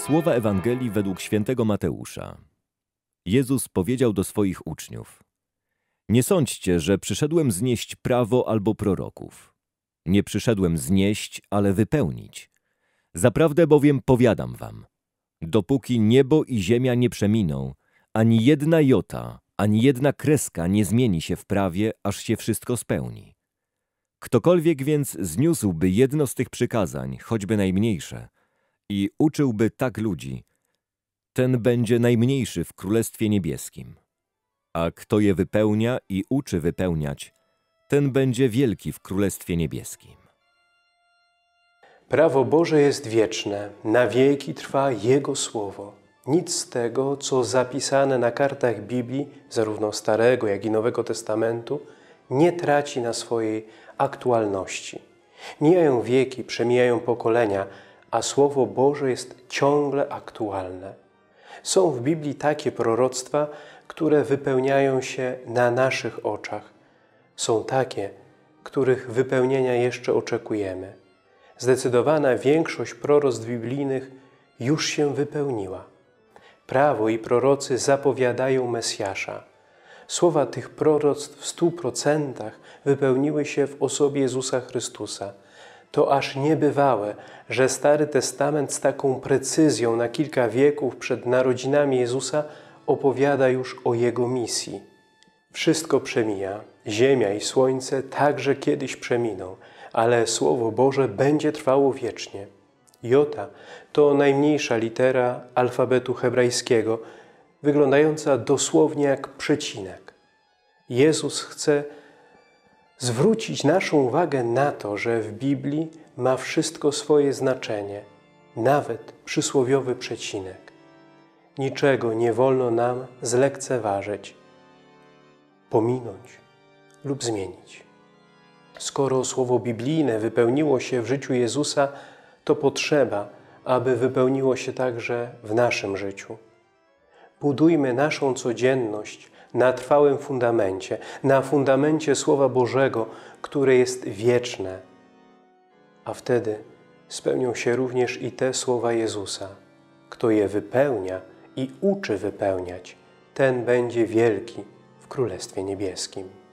Słowa Ewangelii według świętego Mateusza. Jezus powiedział do swoich uczniów: Nie sądźcie, że przyszedłem znieść prawo albo proroków. Nie przyszedłem znieść, ale wypełnić. Zaprawdę bowiem powiadam wam, dopóki niebo i ziemia nie przeminą, ani jedna jota, ani jedna kreska nie zmieni się w prawie, aż się wszystko spełni. Ktokolwiek więc zniósłby jedno z tych przykazań, choćby najmniejsze, i uczyłby tak ludzi, ten będzie najmniejszy w Królestwie Niebieskim. A kto je wypełnia i uczy wypełniać, ten będzie wielki w Królestwie Niebieskim. Prawo Boże jest wieczne, na wieki trwa Jego Słowo. Nic z tego, co zapisane na kartach Biblii, zarówno Starego, jak i Nowego Testamentu, nie traci na swojej aktualności. Mijają wieki, przemijają pokolenia, a Słowo Boże jest ciągle aktualne. Są w Biblii takie proroctwa, które wypełniają się na naszych oczach. Są takie, których wypełnienia jeszcze oczekujemy. Zdecydowana większość proroctw biblijnych już się wypełniła. Prawo i prorocy zapowiadają Mesjasza. Słowa tych proroctw w 100% wypełniły się w osobie Jezusa Chrystusa. To aż niebywałe, że Stary Testament z taką precyzją na kilka wieków przed narodzinami Jezusa opowiada już o Jego misji. Wszystko przemija, ziemia i słońce także kiedyś przeminą, ale Słowo Boże będzie trwało wiecznie. Jota to najmniejsza litera alfabetu hebrajskiego, wyglądająca dosłownie jak przecinek. Jezus chce zwrócić naszą uwagę na to, że w Biblii ma wszystko swoje znaczenie, nawet przysłowiowy przecinek. Niczego nie wolno nam zlekceważyć, pominąć lub zmienić. Skoro słowo biblijne wypełniło się w życiu Jezusa, to potrzeba, aby wypełniło się także w naszym życiu. Budujmy naszą codzienność na trwałym fundamencie, na fundamencie Słowa Bożego, które jest wieczne. A wtedy spełnią się również i te słowa Jezusa. Kto je wypełnia i uczy wypełniać, ten będzie wielki w Królestwie Niebieskim.